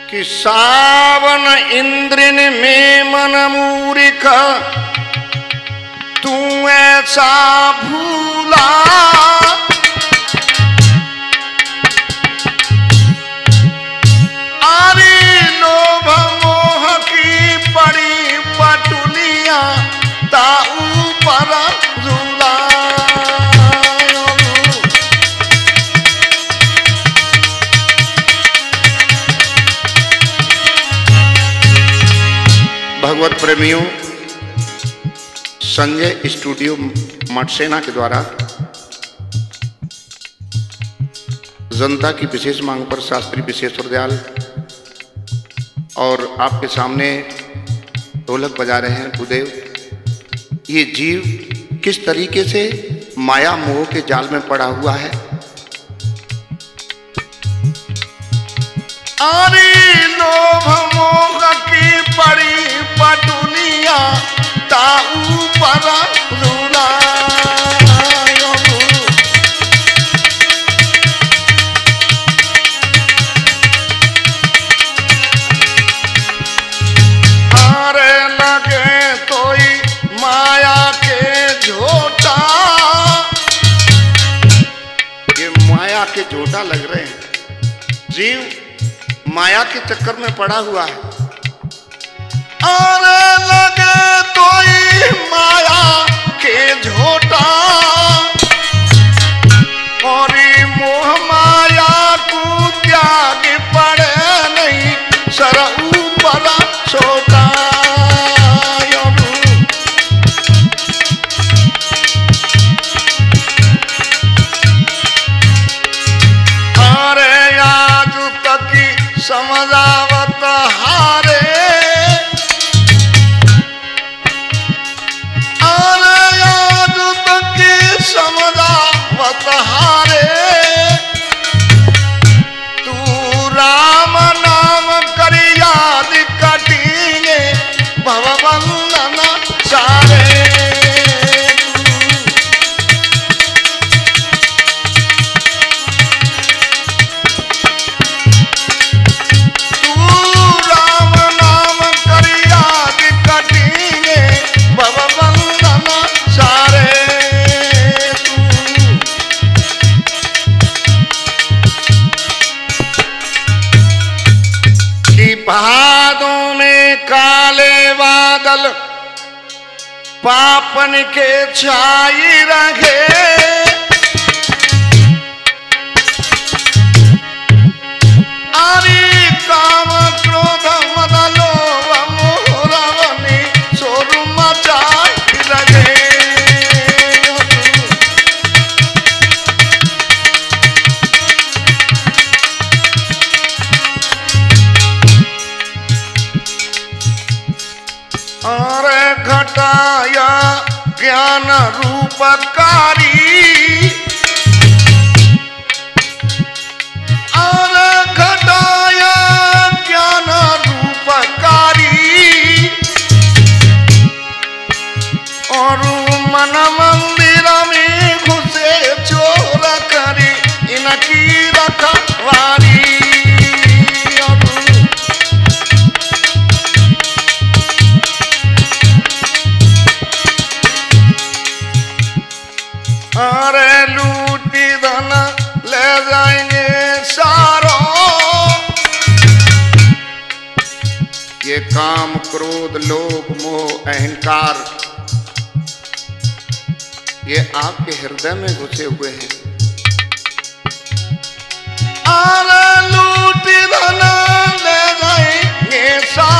कि सावन इंद्रिन में मन मूर्ख तू ऐसा भूला, आरी लोभ मोह की पड़ी पटुलियां ताऊ पर झूला। भगवत प्रेमियों, संजय स्टूडियो मठसेना के द्वारा जनता की विशेष मांग पर शास्त्री विशेष विद्याल और आपके सामने ढोलक बजा रहे हैं गुरुदेव। ये जीव किस तरीके से माया मोह के जाल में पड़ा हुआ है। आरी लोभ मोह की पड़ी पटुलियां ताऊ पर झूला। आरे लगे तोई माया के झोटा, ये माया के झोटा लग रहे हैं। जीव माया के चक्कर में पड़ा हुआ है। अरे लगे तोई माया के झोटा, और मोह माया को त्याग पड़े नहीं सर ऊपर छोटा। अरे आज तक समझावत हारे, अरे आज तक समझावत हारे, तू राम नाम कर याद कटिए भवबंधन सारे। पहाड़ों में काले बादल पापन के छाई रखे, आरी काम क्रोध मद लोभ मोह रवनि सोरु मचाई रखे। अरे घटाया ज्ञान रूपकारी, अरे घटाया ज्ञान रूपकारी, और मन मंदिर में घुसे चोर करी इनकी रखवारी। अरे लूटी धन ले जाएंगे सारो, ये काम क्रोध लोभ मोह अहंकार ये आपके हृदय में घुसे हुए हैं। अरे लूटी धन ले जाएंगे सारो,